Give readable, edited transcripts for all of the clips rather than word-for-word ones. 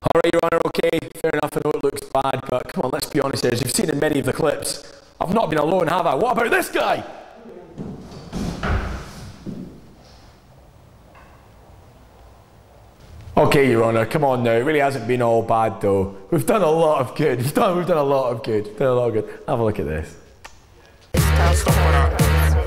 Alright, Your Honour, okay, fair enough, I know it looks bad, but come on, let's be honest here, as you've seen in many of the clips, I've not been alone, have I? What about this guy? Okay, Your Honour, come on now, it really hasn't been all bad though. We've done a lot of good, we've done a lot of good, Have a look at this. Stop it.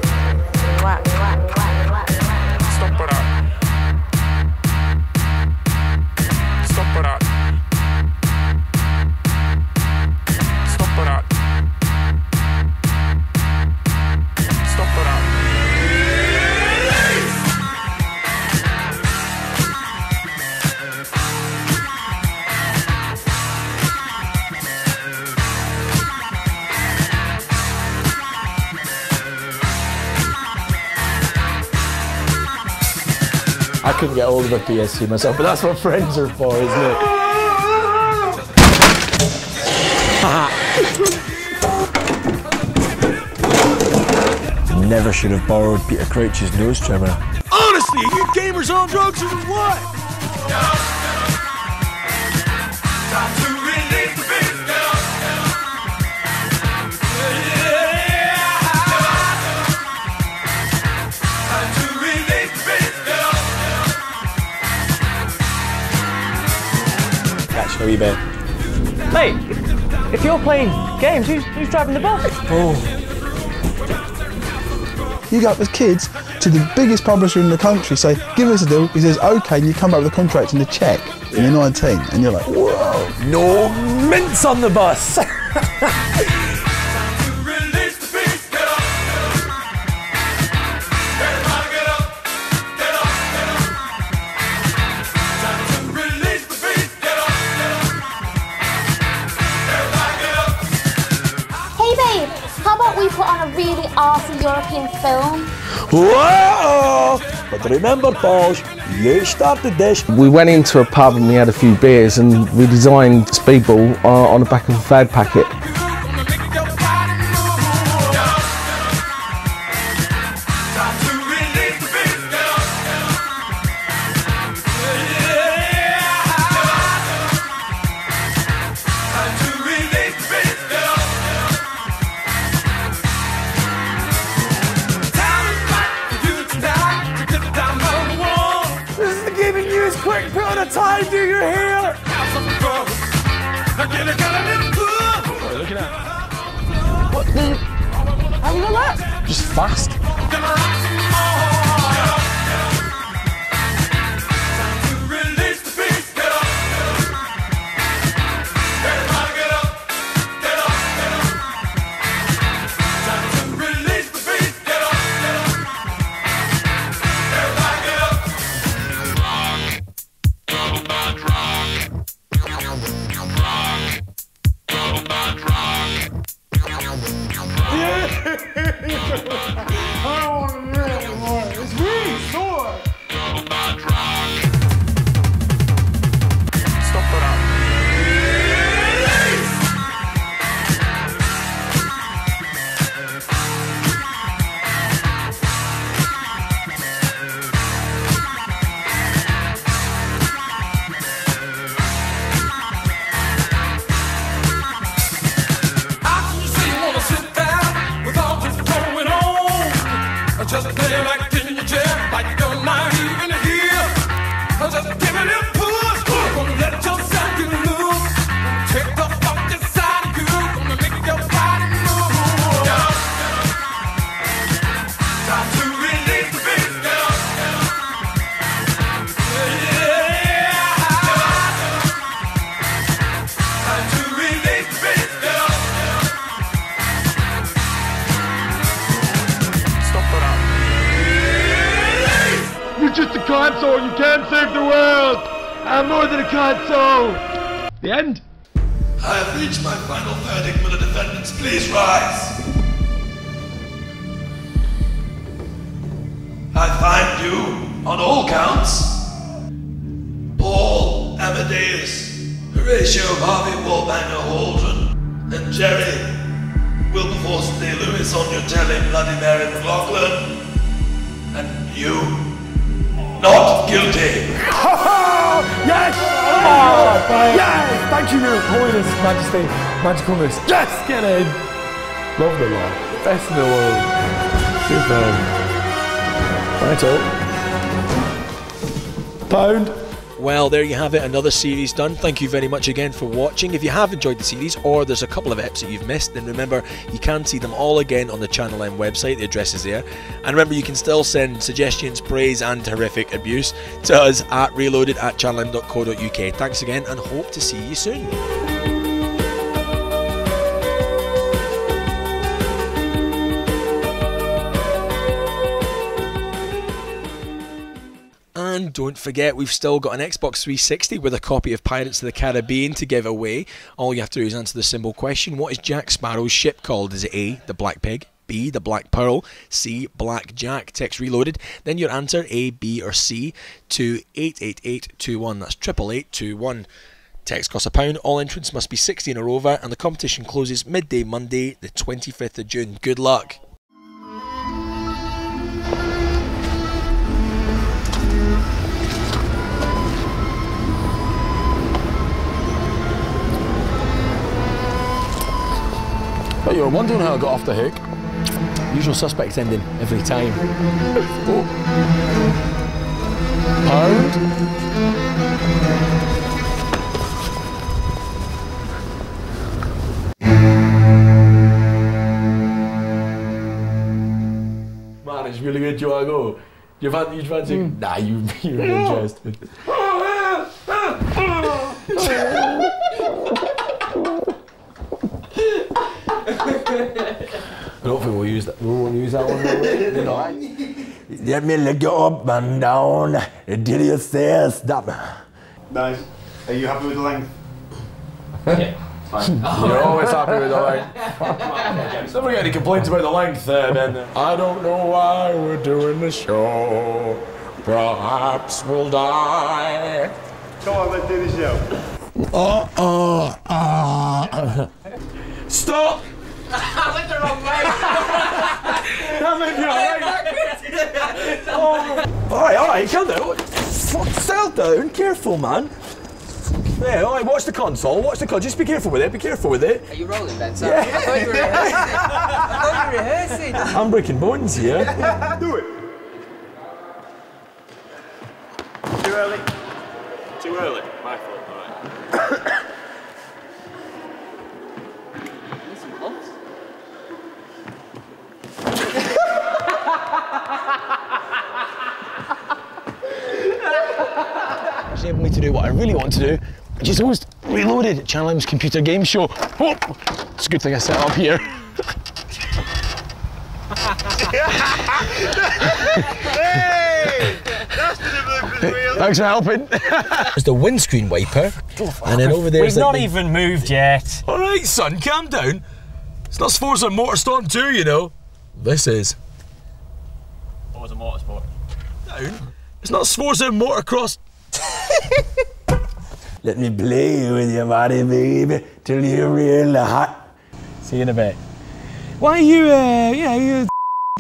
I couldn't get hold of a PSC myself, but that's what friends are for, isn't it? Never should have borrowed Peter Crouch's nose trimmer. Honestly, are you gamers on drugs or what? Catch a wee bit. Mate, if you're playing games, who's driving the bus? Oh. You go up with kids to the biggest publisher in the country, say, give us a deal. He says, okay, and you come back with a contract and a cheque, and you're 19, and you're like, whoa. No mints on the bus. How about we put on a really arsey European film? Whoa! But remember, Paul, you started this. We went into a pub and we had a few beers and we designed Speedball on the back of a fag packet. Quick, put on a tie, do your hair! What are you looking at? What the? How you know that? Just fast. I don't want to hear it anymore. It's really sore. Stop it up. Just play like in your chair, like you're not even here. Just give it a push, gonna let yourself get loose. Take the funk inside of you, gonna make your body move. Time to release the beat, girl. Time to release the beat, girl. Stop it up. You're just a console, you can't save the world! I'm more than a console! The end? I have reached my final verdict. Will the defendants please rise? I find you, on all counts, Paul Amadeus, Horatio Harvey Warbanger Holden, and Gerry Wilberforce D. Lewis on your telly, Bloody Mary McLaughlin, and you, not guilty. Yes! Oh, Yes! Thank you, Your Holiness, Majesty, Magicalness. Yes! Get in! Love the law. Best in the world. Super. Right, Pound. Well, there you have it, another series done. Thank you very much again for watching. If you have enjoyed the series, or there's a couple of eps that you've missed, then remember, you can see them all again on the Channel M website. The address is there. And remember, you can still send suggestions, praise and horrific abuse to us at reloaded@channelm.co.uk. Thanks again, and hope to see you soon. And don't forget, we've still got an Xbox 360 with a copy of Pirates of the Caribbean to give away. All you have to do is answer the simple question: what is Jack Sparrow's ship called? Is it A, the Black Pig, B, the Black Pearl, C, Black Jack? Text Reloaded, then your answer, A, B or C, to 88821. That's 88821. Text costs £1. All entrants must be 16 or over, and the competition closes midday Monday, the 25th of June. Good luck. But you were wondering how I got off the hook. Usual suspects ending every time. Oh. Pound. Man, it's really good. Do you want to go? You fancy? Nah, you're interested. I don't think we'll use that. We won't use that one. You know. Let me look you up and down until you say stop. Nice. Are you happy with the length? Yeah, fine. You're always happy with the length. Never get any complaints about the length then. I don't know why we're doing the show. Perhaps we'll die. Come on, let's do the show. Stop! I went the wrong way. That made me alright. Alright, calm down. Settle down, careful, man. Yeah, alright, watch the console, just be careful with it, Are you rolling, Ben? Yeah. I thought you were rehearsing. I thought you were rehearsing. I'm breaking bones here. Do it. Too early. Too early. My fault. Alright. It's enabled me to do what I really want to do, which is host Reloaded, Channel M's computer game show. Oh, it's a good thing I set up here. Hey! That's the bloopers reel. Thanks for helping. There's the windscreen wiper, and then over there. We've not even moved yet. All right, son, calm down. It's not Forza Motorstorm 2, you know. This is. Forza Motorsport. Down. It's not Forza Motocross. Let me play with your body, baby, till you're real hot. See you in a bit. Why are you, you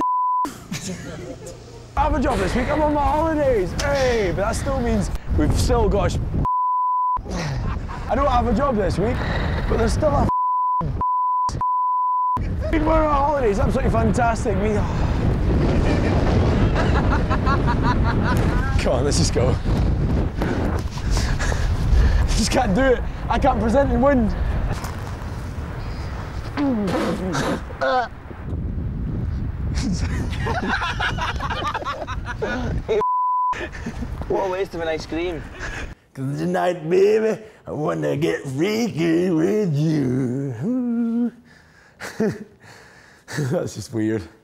I have a job this week, I'm on my holidays. Hey, but that still means we've still got a I don't have a job this week, but there's still a we're on holidays, absolutely fantastic. Come on, let's just go. I just can't do it. I can't present and win. What a waste of an ice cream. Cause tonight, baby, I wanna get freaky with you. That's just weird.